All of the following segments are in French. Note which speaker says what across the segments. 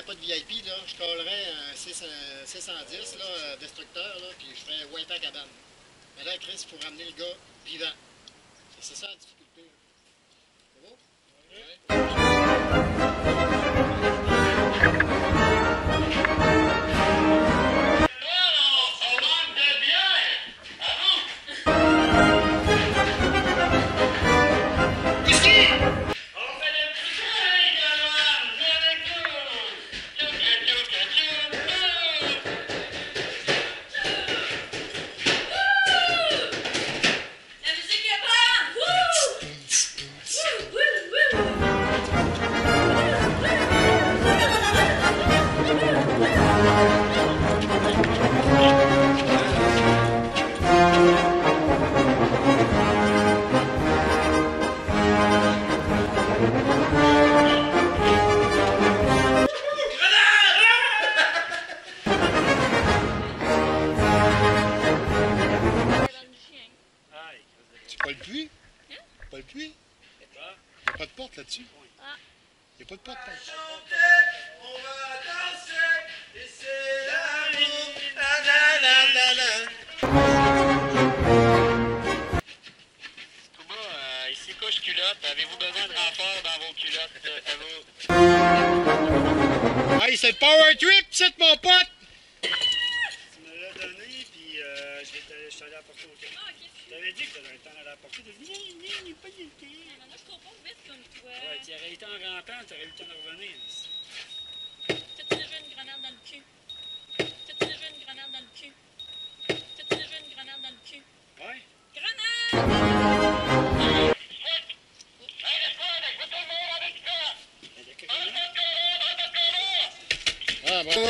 Speaker 1: pas de VIP, là, je collerais un 610, là, destructeur, là, puis je ferais white à cabane. Mais là, Chris, il faut ramener le gars vivant. C'est ça la difficulté. C'est beau? Pas le puits? Pas le puits? Il n'y a pas de porte là-dessus? Il n'y a pas de porte là.
Speaker 2: On va danser et c'est l'amour.
Speaker 1: Touba, ici couche culotte. Avez-vous besoin de renfort dans vos culottes? Hey, c'est le power trip, c'est mon pote!
Speaker 3: Tu me l'as donné, puis je suis allé apporter au camp. Je t'avais dit que tu avais le temps d'aller apporter. Tu as dit, il n'est pas du temps.
Speaker 4: Moi, je cours pas vite comme toi.
Speaker 3: Ouais, tu aurais été en rampant, tu aurais eu le temps de revenir.
Speaker 4: T'as-tu déjà une grenade dans le cul? T'as-tu déjà une grenade dans le cul? T'as-tu déjà une grenade dans le cul?
Speaker 3: Ouais.
Speaker 4: Grenade!
Speaker 1: Ah, bon.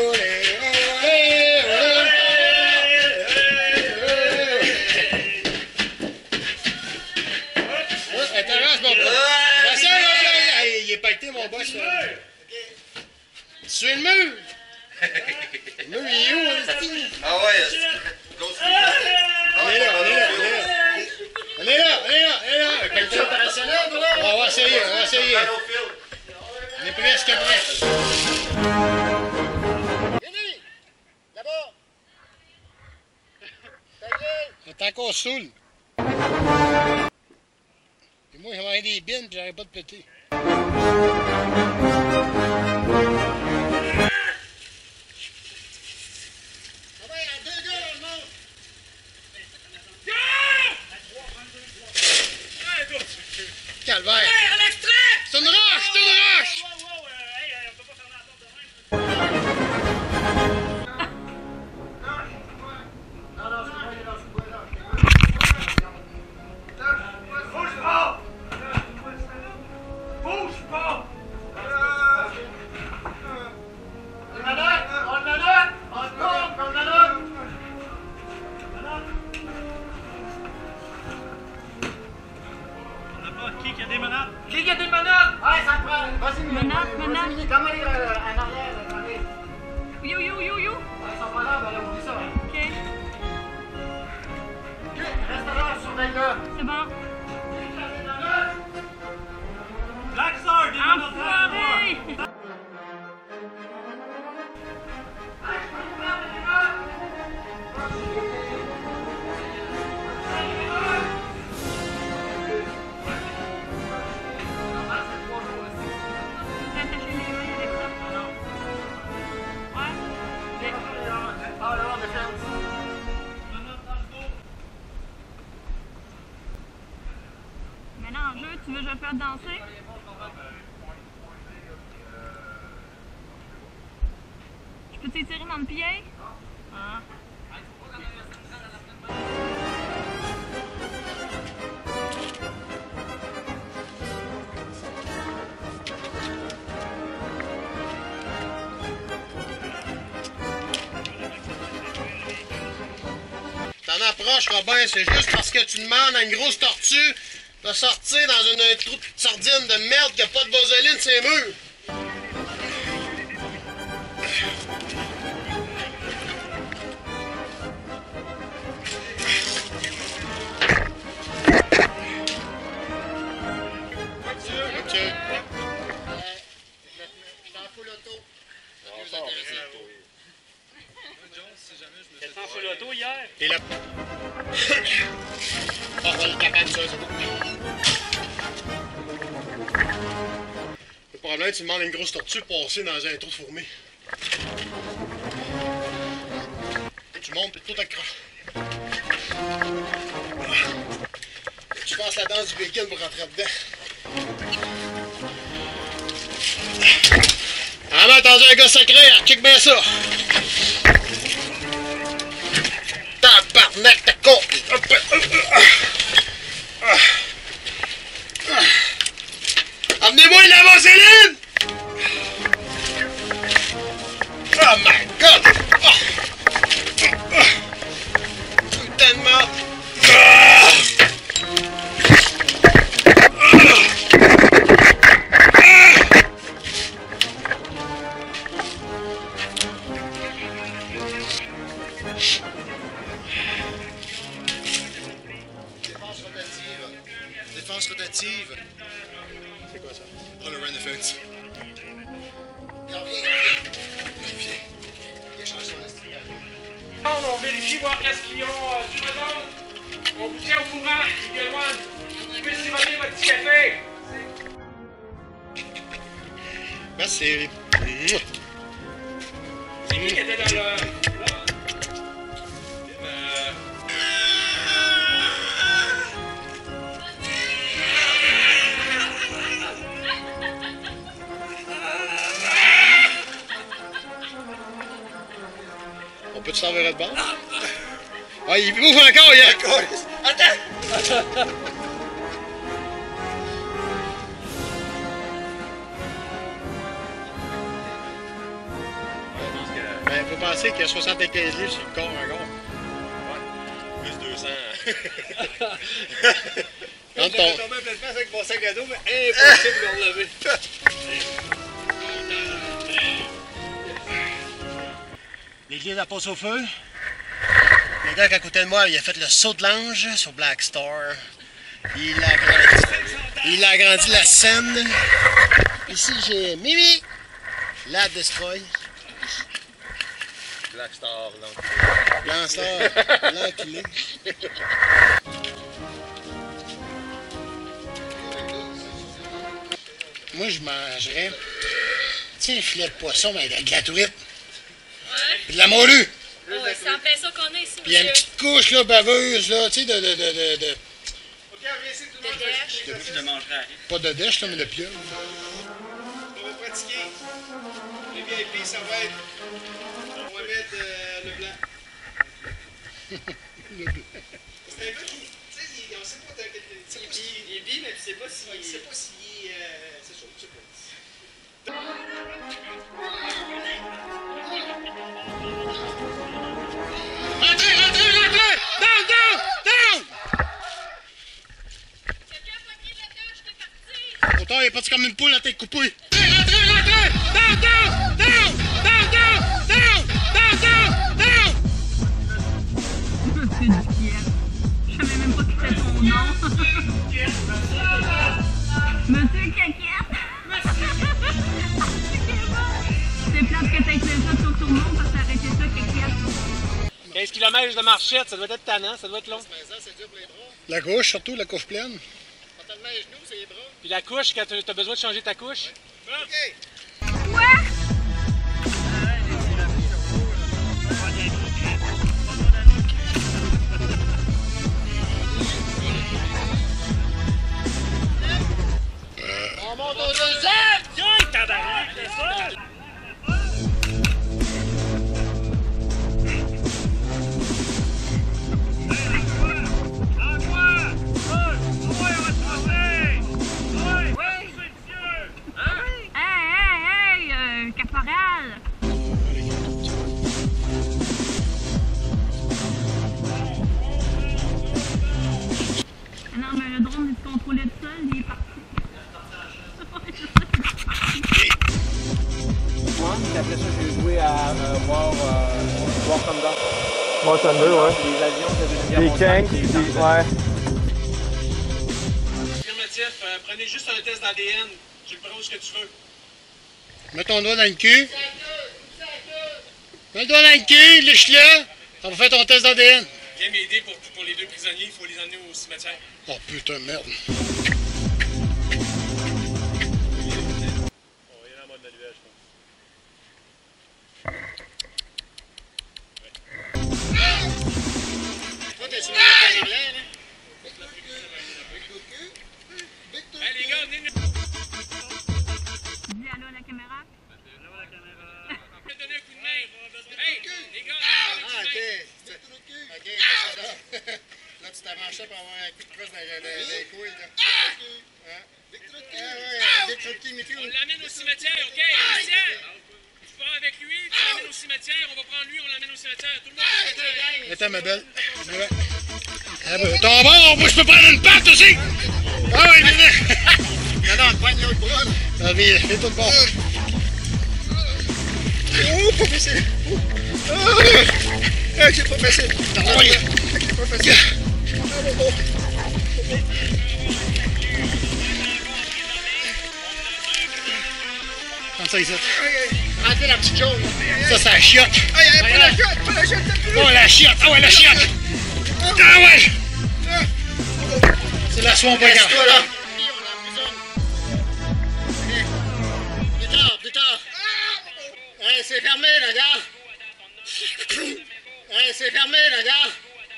Speaker 1: Il est pacté, mon boss. Sur le mur! Le mur, il est où, Steve?
Speaker 2: Ah ouais,
Speaker 1: On est là, on est là, on est là. On est là, on est là, on est là. Qualité opérationnelle, là. On va essayer, on va essayer. On est presque prêt. Fini! Là-bas! On est encore saoul. Et moi, j'avais des bines, puis j'arrête pas de péter. Calvaire!
Speaker 3: Hey, à l'extrait!
Speaker 1: C'est une roche! C'est une roche!
Speaker 3: Wow, hey, on peut pas fermer la porte de même. Bouge pas! Bouge pas!
Speaker 1: On la note! On la note! On tourne! On la note!
Speaker 3: Qui a des menaces?
Speaker 1: Qui a des menottes? Ouais, ça prend. Vas-y,
Speaker 4: Menottes, menottes.
Speaker 1: Comment aller en arrière? Attendez.
Speaker 4: Yo, yo, yo, yo!
Speaker 1: Ouais, ils sont pas là, ben là, oublie ça. Hein.
Speaker 4: OK,
Speaker 1: Ok, reste là, surveille-le.
Speaker 4: c'est bon.
Speaker 3: Black Star, des menaces!
Speaker 4: Enfoiré! Attacher les mains avec ça. Ouais.
Speaker 1: Ah, là, on est fait.
Speaker 4: Maintenant, en jeu, tu veux que je fasse danser? Je peux t'étirer dans le pied? Ah.
Speaker 1: T'en approches, Robin, c'est juste parce que tu demandes à une grosse tortue de sortir dans un trou de sardine de merde qui a pas de vaseline, c'est mûr. Je t'en fous l'auto.
Speaker 4: intéressé.
Speaker 3: T'es en full auto hier?
Speaker 1: Et là. On va le capable, ça, c'est bon. Le problème, tu demandes à une grosse tortue de passer dans un trou de fourmi. Tu montes, puis tout accroche. Tu passes la danse du bacon pour rentrer dedans. Ah, mais attendu un gars sacré, check bien ça! Tabarnak, t'as con! Amenez-moi la vaseline! Oh my god! Putain de merde! Défense rotative. C'est quoi ça? Oh, le run defense.
Speaker 5: On vérifie voir qu'est-ce qu'ils ont sur le monde. On vous tient au courant, également. Vous pouvez s'évaluer votre petit café.
Speaker 1: Merci.
Speaker 5: C'est qui était dans le...
Speaker 1: On peut-tu s'en verrer de bord? Ah, il ouvre encore, il y a encore. Attends! Ben, faut penser qu'il y a 75 livres sur le corps encore.
Speaker 6: Plus 200.
Speaker 1: Quand
Speaker 3: J'avais tombé plein de face avec mon sac à dos, mais impossible de le relever.
Speaker 1: L'église à Passe au feu. Le gars qui est à côté de moi, il a fait le saut de l'ange sur Black Star. Il a agrandi la scène. Ici, j'ai Mimi, la Destroy.
Speaker 6: Black Star, donc.
Speaker 1: Black Star, l'enculé. Moi, je mangerais, tu sais, un filet de poisson, mais avec de la truite.
Speaker 4: Ouais.
Speaker 1: Puis de la morue.
Speaker 4: Ouais, c'est en plein ça qu'on a ici,
Speaker 1: Puis il y a une
Speaker 4: monsieur.
Speaker 1: petite couche, là, baveuse, là, tu sais,
Speaker 5: Ok, viens ici, tout le monde.
Speaker 4: Dèche.
Speaker 3: Je le mangerai.
Speaker 1: pas de dèche, là, mais de pieuvre.
Speaker 5: On va pratiquer. Les VIP, ça va être... On va mettre le blanc.
Speaker 1: Le blanc.
Speaker 5: C'est un gars qui... Tu sais, on sait pas... Il est bi, mais tu sais pas si... Il sait pas si... C'est chaud, je sais pas.
Speaker 1: Rentrez, rentrez, rentrez! Down, down, down!
Speaker 4: Quelqu'un a pogné là-dedans, je t'ai parti.
Speaker 1: Autant, il est parti comme une poule à tête coupée. Rentrez, rentrez, rentrez! Down, down, down, down, down, down, down, down, down!
Speaker 7: Monsieur Dupier. Je savais même pas que c'était son nom. Monsieur Caquette. C'est plate que t'aies fait ça sur tout le monde parce que t'as arrêté ça, Caquette.
Speaker 5: 15 km de marchette, ça doit être tannant, ça doit être long.
Speaker 1: C'est dur pour les bras. La gauche, surtout, la couche pleine. Pas tellement les genoux, c'est les bras.
Speaker 5: Puis la couche, quand t'as besoin de changer ta couche.
Speaker 1: OK.
Speaker 7: Quoi?
Speaker 1: On monte au deuxième!
Speaker 3: Tiens, tabarnak, c'est ça!
Speaker 7: Hey, caporal! Ah non, mais le drone, il se contrôlait tout seul, il est parti.
Speaker 5: Moi, puis après ça, j'ai joué à War Thunder.
Speaker 8: War Thunder, ouais.
Speaker 5: Les avions de la Deuxième
Speaker 8: Des
Speaker 5: Guerre
Speaker 8: kanks,
Speaker 5: mondiale,
Speaker 8: ouais.
Speaker 5: Affirmatif, prenez juste un test d'ADN. J'ai le prends où ce que tu veux.
Speaker 1: Mets ton doigt dans le cul. Mets le doigt dans le cul, liche-le. On va faire ton test d'ADN.
Speaker 6: Viens m'aider pour les 2 prisonniers, il faut les emmener au cimetière.
Speaker 1: Oh putain de merde.
Speaker 6: On va y aller en mode manuel, je pense.
Speaker 1: Toi, t'es sur le en arrière, hein?
Speaker 6: Hey les gars, venez nous
Speaker 7: Dis allô à la caméra.
Speaker 6: donner un coup de main. Hey, les gars,
Speaker 1: Ah, ok. Ok, parce que là, là, tu t'avançais pour avoir un coup de crosse dans les couilles, là. Hein? Vic Trotki,
Speaker 6: on l'amène au cimetière, ok? Christian, tu pars avec lui, tu l'amènes au cimetière, on va prendre lui, on l'amène au cimetière. Tout le monde au cimetière.
Speaker 1: Attends, ma belle. Ouais. Ah ben, ton bord, moi, je peux prendre une patte aussi! Ah oui, viens! Non, on poigne l'autre bras, là. Ah, viens, fais tout le bord. Oh, pas facile! Ah, c'est pas facile! Ah, oui! C'est pas facile! Comme ça, ici. Rentrez la petite jaune. Ça, c'est la chiotte. Pas la chiotte, pas la chiotte. Oh, la chiotte. Ah ouais, la chiotte. Ah ouais. C'est la soin pas grave. Plus tard. Hey, c'est fermé, la gare. Hey, c'est fermé, la gare.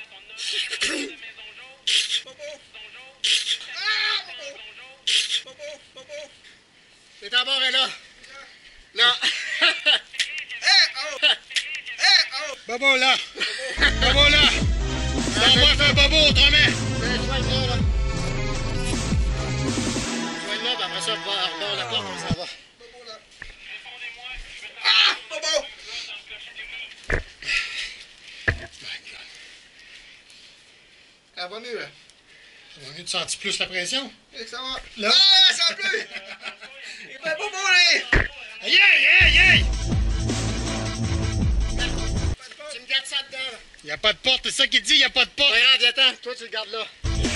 Speaker 1: C'est d'abord et là. Là. Bobo là. Bobo là. Ça va faire bobo autrement. Soigne-le là. Soigne-le, puis après ça, on va rebord la porte, on s'en va. Bobo là. Ah! Bobo! Ça va mieux là. Ça va mieux, tu sens plus la pression? Ça va. Là. Ah, ça va plus! Il fait bobo là! Aïe, aïe, aïe! Tu me gardes ça dedans, là. Il n'y a pas de porte, c'est ça qu'il dit, il n'y a pas de porte. Regarde, viens-t'en, toi tu le gardes là.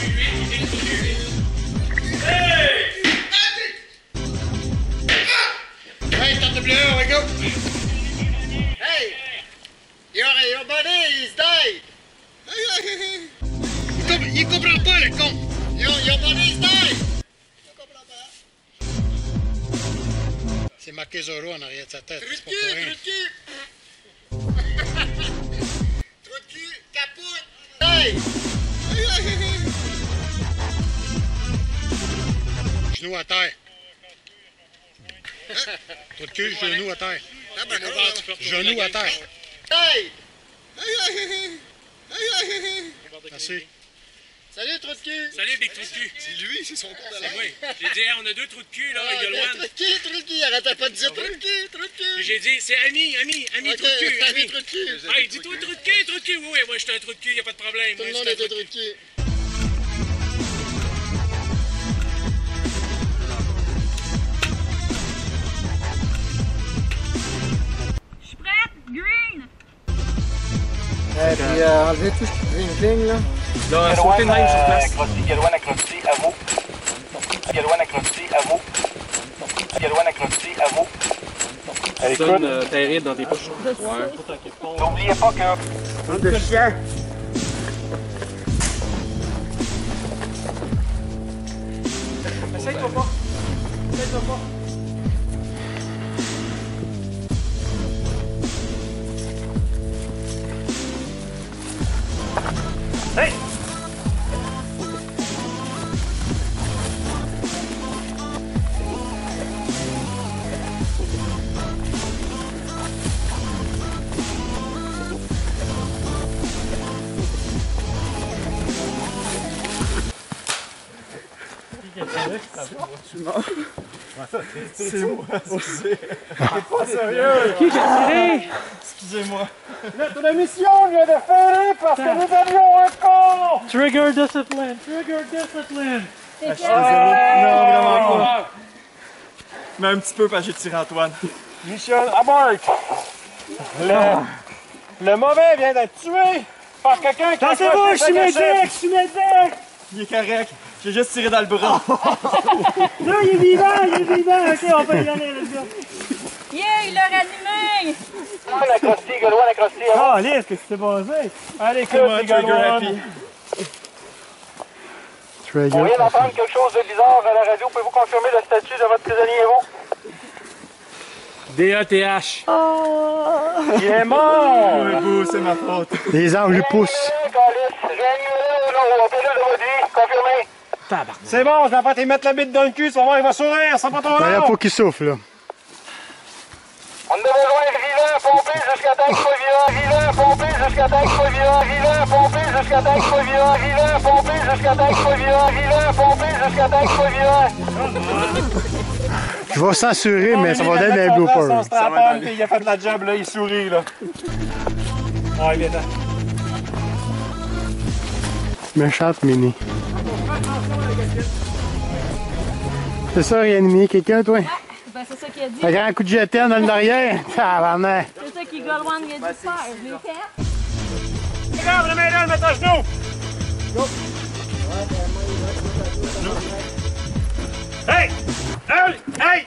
Speaker 1: Hey! Hey, tente de bleu, on va go! Hey! Your buddy is dead! Il comprend pas, le con! Your buddy is dead! Il comprend pas. C'est marqué Zorro en arrière de sa tête. C'est pas pour rien. Trou de cul, capoute! Hey! Genou à terre. Trou de cul, genou à terre. Genou à terre. Hey! Merci. Salut, trou de cul!
Speaker 6: Salut, Big Trou de cul.
Speaker 5: C'est lui, c'est son compte à
Speaker 6: C'est moi. J'ai dit, hey, on a 2 trous de cul, là, il y a Loan.
Speaker 1: Trou de cul, arrêtez pas de dire trou de cul.
Speaker 6: J'ai dit, c'est ami,
Speaker 1: Ok,
Speaker 6: trou de cul, ami.
Speaker 1: trou de cul.
Speaker 6: Ah, il dit, toi, trou de cul. Oui, moi, je suis un trou de cul, il n'y a pas de problème.
Speaker 1: Tout le
Speaker 6: Moi,
Speaker 1: monde
Speaker 6: je
Speaker 1: est
Speaker 6: suis un
Speaker 1: un trou de cul.
Speaker 7: Je suis prête. Green.
Speaker 1: Et puis enlevez tout ce qui cling là.
Speaker 8: Là, sauter de neige sur place. Galouane à Crotty, à vous. Galouane à Crotty, à vous. Galouane à Crotty, à vous.
Speaker 3: Donne ta ride dans tes poches. Ouais.
Speaker 8: N'oubliez pas que...
Speaker 1: De chien.
Speaker 3: Essaye-toi pas. Essaye-toi pas.
Speaker 8: Hey!
Speaker 5: C'est moi. T'es pas sérieux?
Speaker 3: Qui j'ai tiré?
Speaker 5: Excusez-moi.
Speaker 3: Notre mission vient de finir parce que nous avions un con! Trigger discipline! Trigger discipline!
Speaker 5: Non, vraiment pas. Mais un petit peu parce que j'ai tiré Antoine.
Speaker 3: Mission abort! Le mauvais vient d'être tué par quelqu'un qui a fait
Speaker 5: Attendez-vous, je suis médic,
Speaker 3: je suis médic!
Speaker 5: Il est correct. J'ai juste tiré dans le bras.
Speaker 3: Là, il est vivant, ok, on peut y aller, let's go.
Speaker 4: Yeah, il l'a ranimé! gang!
Speaker 8: Acrosti, Galois, Acrosti, à vous.
Speaker 3: Ah, Alice, qu'est-ce qui s'est passé? Allez, écoute, les Galois.
Speaker 8: On vient d'entendre quelque chose de bizarre à la radio. Pouvez-vous confirmer le statut de votre prisonnier, vous?
Speaker 6: DETH.
Speaker 3: Il est mort! C'est ma faute. Les anges lui poussent. C'est bon, je vais pas te mettre la bite dans le cul, tu vas voir, il va sourire, ça va pas ton nom. Il faut qu'il souffle, là.
Speaker 8: On a besoin de vivant, pomper jusqu'à temps qu'il soit vivant, vivant, pomper jusqu'à temps qu'il soit vivant, vivant, pomper jusqu'à temps qu'il soit vivant, vivant, pomper jusqu'à temps qu'il soit vivant, vivant, pomper jusqu'à temps qu'il soit vivant.
Speaker 3: Je vais censurer, mais ça va donner un blooper. Il a fait de la job, là, il sourit, là. Ah, il est là. Méchante Mini. C'est ça, réanimer quelqu'un, toi?
Speaker 4: Ouais, ben c'est ça qu'il a dit.
Speaker 3: Un grand coup de jeté dans le derrière. Tabarnak.
Speaker 4: C'est ça qu'il Goldwan a dit faire. Je l'ai fait.
Speaker 3: Regarde, le mets-le, le mets à genoux. Hey! Hey! Hey!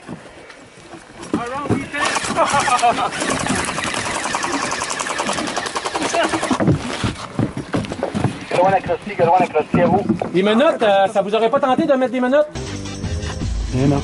Speaker 8: Galois, Acrosti, à vous.
Speaker 6: Des menottes, ça vous aurait pas tenté de mettre des menottes?
Speaker 3: Eh non.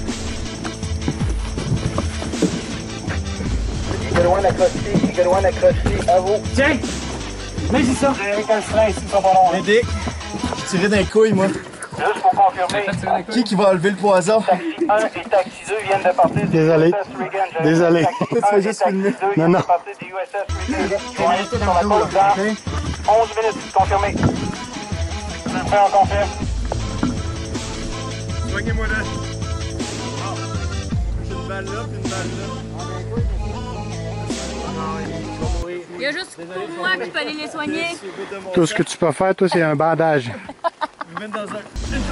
Speaker 8: Galois, Acrosti, à vous.
Speaker 6: Tiens! Vas-y ça!
Speaker 3: J'ai un frein ici, ça va pas long.
Speaker 9: Dick, je tirais d'un couille, moi.
Speaker 8: Juste pour confirmer,
Speaker 9: Qui va enlever le poison?
Speaker 8: Taxi 1 et Taxi 2 viennent de partir du
Speaker 3: Désolé.
Speaker 8: USS Reagan.
Speaker 3: Désolé.
Speaker 8: Taxi 1 et Taxi 2
Speaker 3: Non,
Speaker 8: viennent
Speaker 3: non.
Speaker 8: de partir du USS Reagan. Ils vont rester sur la côte dans 11 minutes, confirmé. Après, on confirme.
Speaker 9: Soignez-moi là. J'ai une balle là, puis une balle là.
Speaker 4: Il y a juste pour moi que je peux aller les soigner.
Speaker 3: Tout ce que tu peux faire, toi, c'est un bandage.
Speaker 9: Je vais mettre dans un...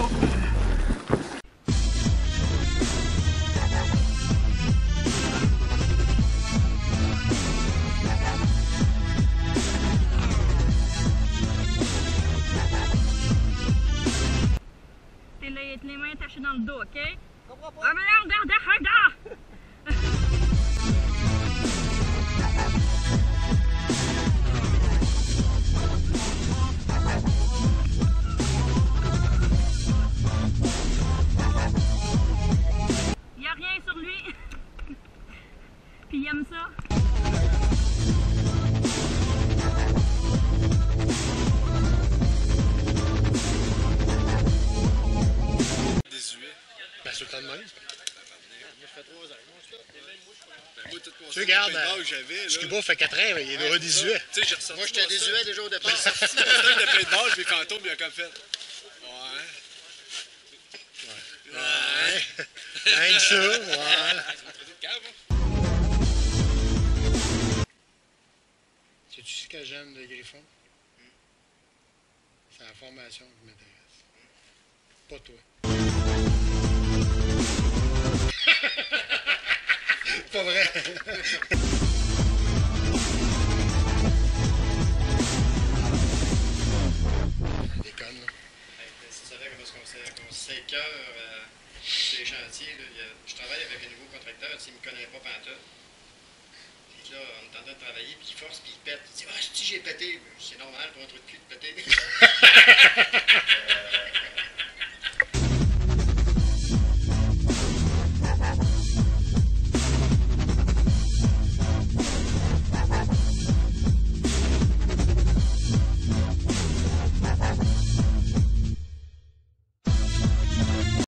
Speaker 4: T'es là, les mains attachées dans le dos, OK? Ah, mais non, regarde, regarde! Il n'y a rien sur lui. Puis il aime ça.
Speaker 1: Ben, c'est le temps de même. Moi, je fais 3 ans.
Speaker 10: Tu
Speaker 1: regardes,
Speaker 10: Scuba fait 4 ans, il est désuet.
Speaker 1: Moi, j'étais désuet déjà au départ.
Speaker 10: Le paintball, puis fantôme, il a comme fait. Ouais. Rien que ça, ouais. Sais-tu ce que j'aime de Griffon? C'est la formation qui m'intéresse. Pas toi. Pas vrai. Déconne, là.
Speaker 1: Si tu savais comment on s'écœure sur les chantiers, là, je travaille avec un nouveau contracteur, il ne me connaît pas pantoute. Puis là, on est en train de travailler, puis il force, puis il pète. Il dit « Ah, si j'ai pété! » C'est normal pour un truc de cul de péter.